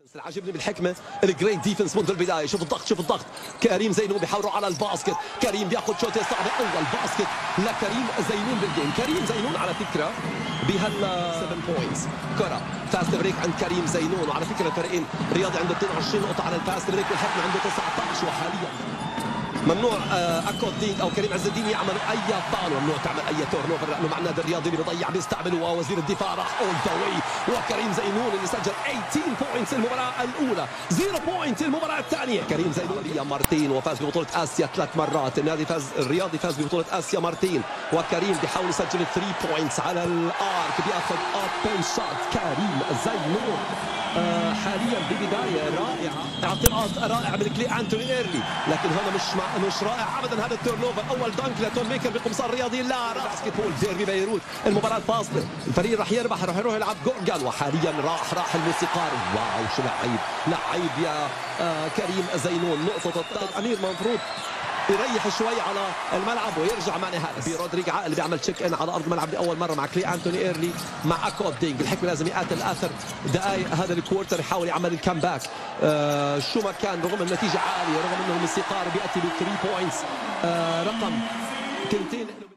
عاجبني بالحكمه الجريت ديفنس منذ البدايه. شوف الضغط شوف الضغط. كريم زينون بيحاولوا على الباسكت. كريم بياخذ شوطه صعبه. اول باسكت لكريم زينون بالجيم. كريم زينون على فكره بهال 7 بوينتس. كره فاست بريك عند كريم زينون، وعلى فكره الفريقين رياضي عنده 22 نقطه على الفاست بريك والحكمه عنده 19. وحاليا ممنوع اكود دينج او كريم عز الدين يعملوا اي فاول، ممنوع تعمل اي تورن اوفر لانه مع النادي الرياضي اللي بيضيع بيستعمل. ووزير الدفاع راح اول ذا واي، وكريم زينون اللي سجل 18 بوينتس المباراه الاولى، 0 بوينت المباراه الثانيه. كريم زينون مرتين وفاز ببطوله اسيا 3 مرات. النادي الرياضي فاز ببطوله اسيا مرتين، وكريم بيحاول يسجل 3 بوينتس على الارك، بياخذ اوبن شوت. كريم زينون حاليا ببدايه رائعه، اعطاء رائع من كلي انتوني ايرلي، لكن هذا مش رائع ابدا. هذا التيرن اوفر، اول دانك لتون ميكر بقمصان رياضي. لا باسكت بول ديربي بيروت، المباراه فاصله، الفريق راح يربح، راح يروح يلعب جورجان. وحاليا راح الموسيقار. واو شو لعيب يا كريم زينون. نقطه امير مفروض يريح شوي على الملعب ويرجع ماني هارس. برودريج عقل بيعمل تشيك ان على ارض الملعب لاول مره مع كلي انتوني ايرلي مع اكود دينج. الحكمه لازم يقاتل اخر دقائق هذا الكوارتر، يحاول يعمل الكامباك. شو ما كان رغم النتيجه عاليه، رغم انه الموسيقار بياتي ب 3 بوينتس، رقم كنتين